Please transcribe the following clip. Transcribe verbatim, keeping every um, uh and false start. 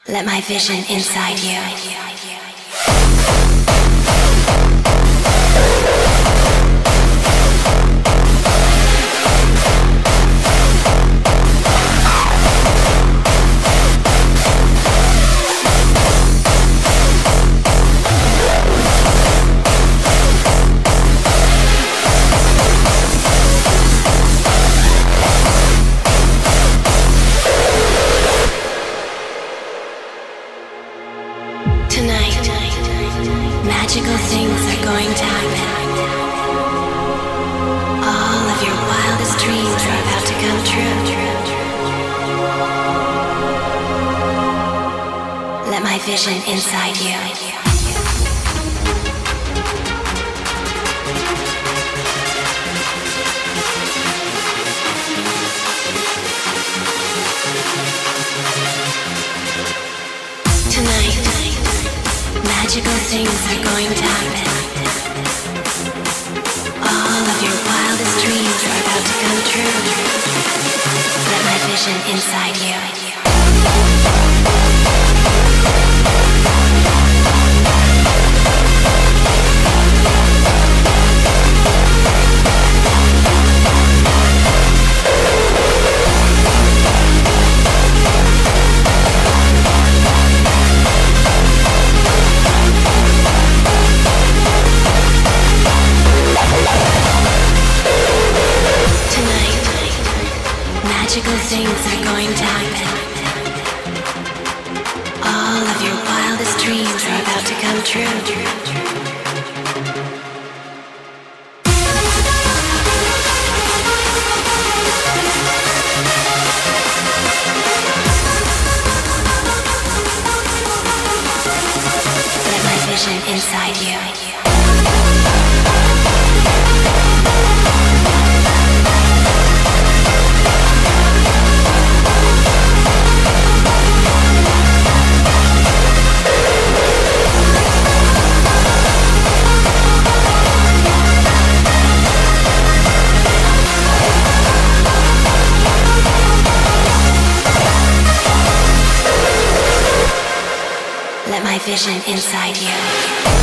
Let my vision inside you. Tonight, magical things are going to happen. All of your wildest dreams are about to come true. Let my vision inside you. Tonight, magical things are going to happen. All of your wildest dreams are about to come true. Let my vision inside you. Magical things are going to happen. All of your wildest dreams are about to come true. Let my vision inside you. Let my vision inside you.